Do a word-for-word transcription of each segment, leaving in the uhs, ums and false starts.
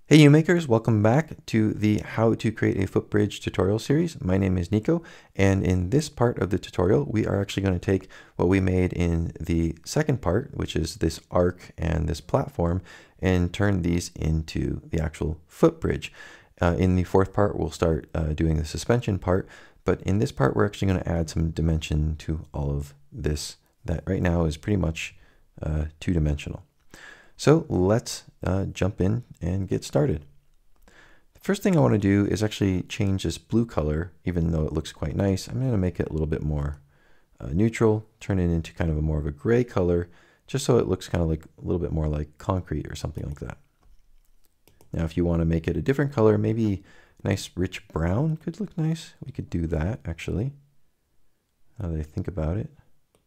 Hey uMakers, welcome back to the How to Create a Footbridge tutorial series. My name is Nico, and in this part of the tutorial, we are actually going to take what we made in the second part, which is this arc and this platform, and turn these into the actual footbridge. Uh, in the fourth part, we'll start uh, doing the suspension part, but in this part, we're actually going to add some dimension to all of this that right now is pretty much uh, two-dimensional. So let's uh, jump in and get started. The first thing I want to do is actually change this blue color, even though it looks quite nice. I'm going to make it a little bit more uh, neutral, turn it into kind of a more of a gray color, just so it looks kind of like a little bit more like concrete or something like that. Now, if you want to make it a different color, maybe nice rich brown could look nice. We could do that actually, now that I think about it.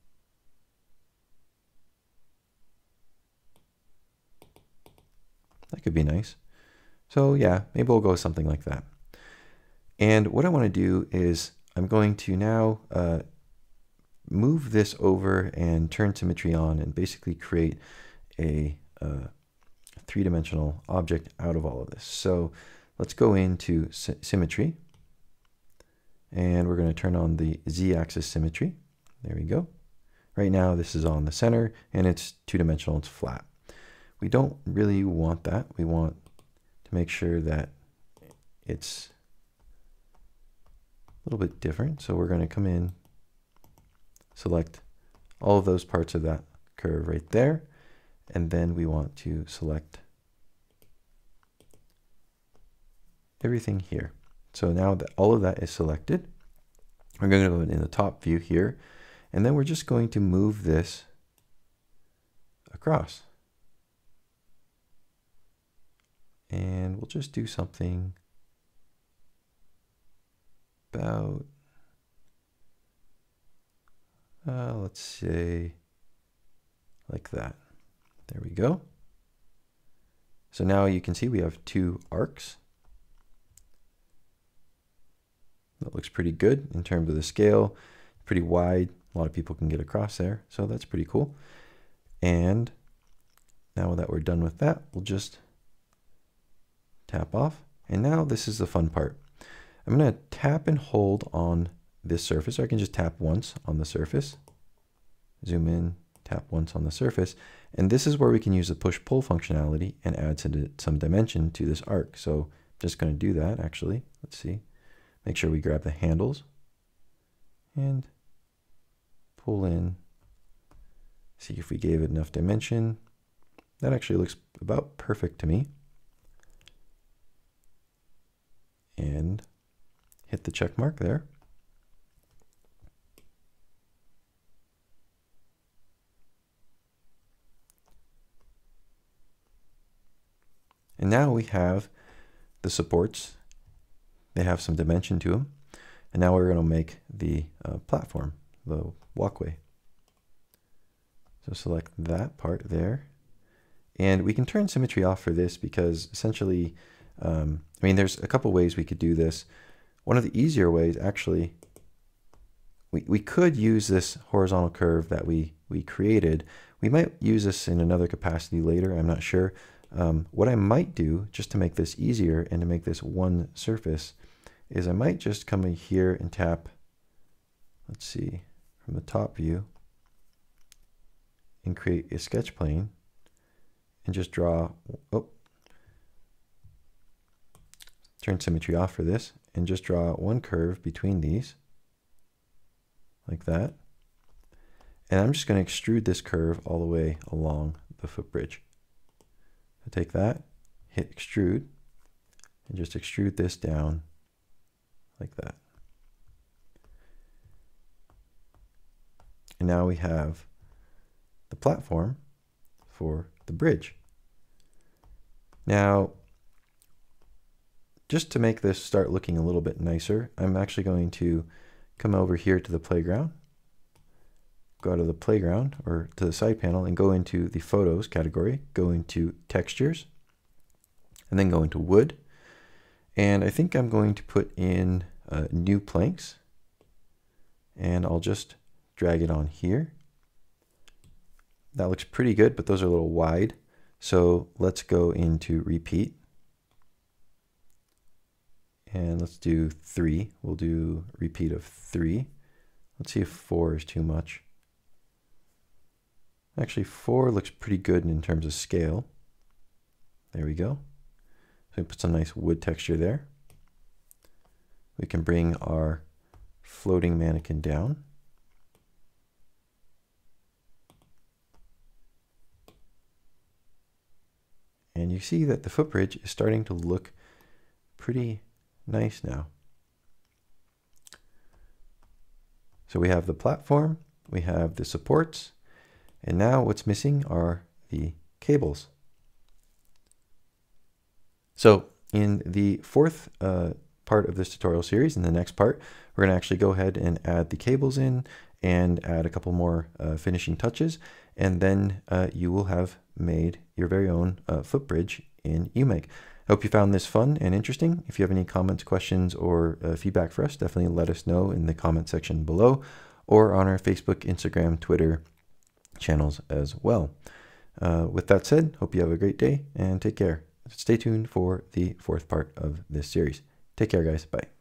That could be nice. So yeah, maybe we'll go with something like that. And what I want to do is I'm going to now uh, move this over and turn symmetry on and basically create a uh, three-dimensional object out of all of this. So let's go into sy symmetry, and we're going to turn on the z-axis symmetry. There we go. Right now this is on the center and it's two-dimensional, it's flat. We don't really want that. We want to make sure that it's a little bit different. So we're going to come in, select all of those parts of that curve right there, and then we want to select everything here. So now that all of that is selected, we're going to go in the top view here, and then we're just going to move this across. And we'll just do something about, uh, let's say, like that. There we go. So now you can see we have two arcs. That looks pretty good in terms of the scale, pretty wide. A lot of people can get across there, so that's pretty cool. And now that we're done with that, we'll just tap off. And now this is the fun part. I'm going to tap and hold on this surface, or I can just tap once on the surface, zoom in, tap once on the surface, and this is where we can use the push-pull functionality and add some dimension to this arc. So I'm just going to do that actually. Let's see. Make sure we grab the handles and pull in. See if we gave it enough dimension. That actually looks about perfect to me. And hit the check mark there. And now we have the supports. They have some dimension to them. And now we're going to make the uh, platform, the walkway. So select that part there. And we can turn symmetry off for this because essentially, um, I mean, there's a couple ways we could do this. One of the easier ways, actually, we, we could use this horizontal curve that we, we created. We might use this in another capacity later, I'm not sure. Um, what I might do, just to make this easier and to make this one surface, is I might just come in here and tap, let's see, from the top view, and create a sketch plane, and just draw, oh, turn symmetry off for this, and just draw one curve between these, like that. And I'm just going to extrude this curve all the way along the footbridge. So take that, hit extrude, and just extrude this down like that. And now we have the platform for the bridge. Now, just to make this start looking a little bit nicer, I'm actually going to come over here to the playground, go to the playground or to the side panel and go into the photos category, go into textures, and then go into wood. And I think I'm going to put in uh, new planks, and I'll just drag it on here. That looks pretty good, but those are a little wide. So let's go into repeat And let's do three. We'll do repeat of three. Let's see if four is too much. Actually, four looks pretty good in terms of scale. There we go. So we put some nice wood texture there. We can bring our floating mannequin down. And you see that the footbridge is starting to look pretty nice now. So we have the platform, we have the supports, and now what's missing are the cables. So in the fourth uh, part of this tutorial series, in the next part, we're going to actually go ahead and add the cables in and add a couple more uh, finishing touches, and then uh, you will have made your very own uh, footbridge in uMake. I hope you found this fun and interesting. If you have any comments, questions, or uh, feedback for us, definitely let us know in the comment section below or on our Facebook, Instagram, Twitter channels as well. Uh, with that said, hope you have a great day and take care. Stay tuned for the fourth part of this series. Take care, guys. Bye.